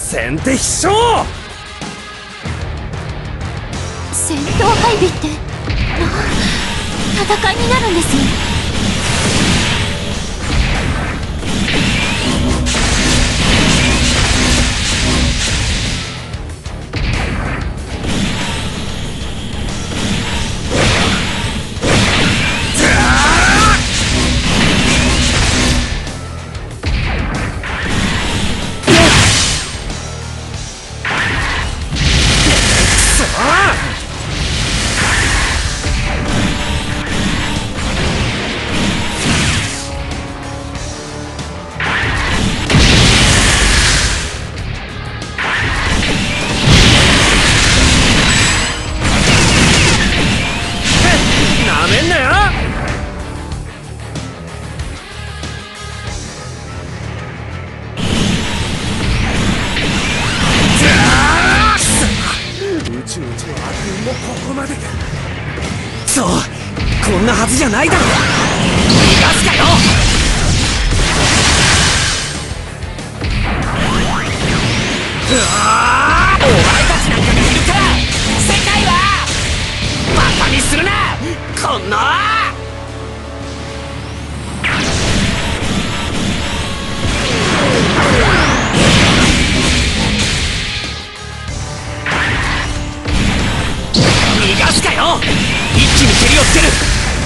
先手必勝。 戦闘配備って戦いになるんですよ。 もここまでか。そう、こんなはずじゃないだろ。逃がすかよ。うわー、お前たちなんかがいるから世界はバカにするな、こんな。逃がすかよ。一気に蹴りをつける。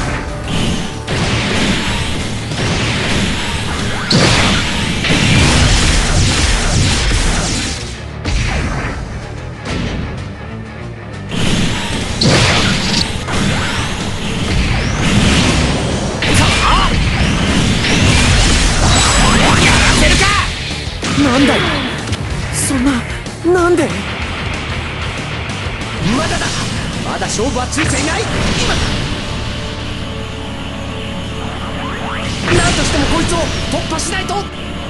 やらせるか。なんだよ、そんな、なんで。まだだ、まだ勝負はついていない。今だ。何としてもこいつを突破しないと。よし、こ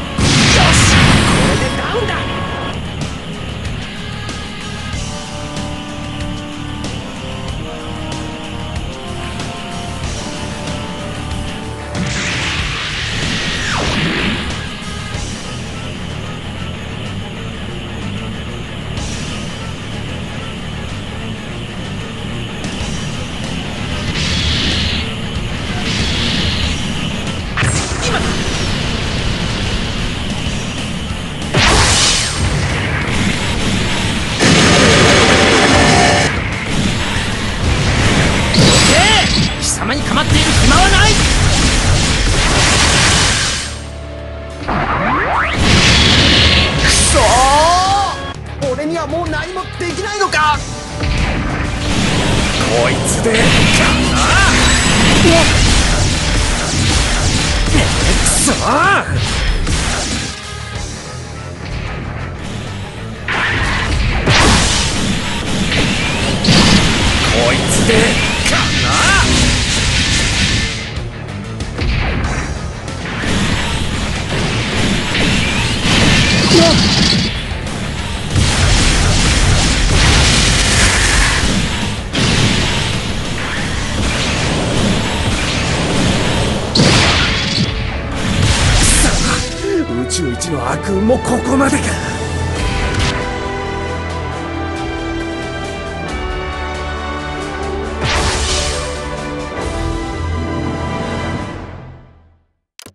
れでダウンだ。貴様に構っている暇はない。くそー、俺にはもう何もできないのか。こいつでかな。くそー、こいつでかな。宇宙一の悪運もここまでか。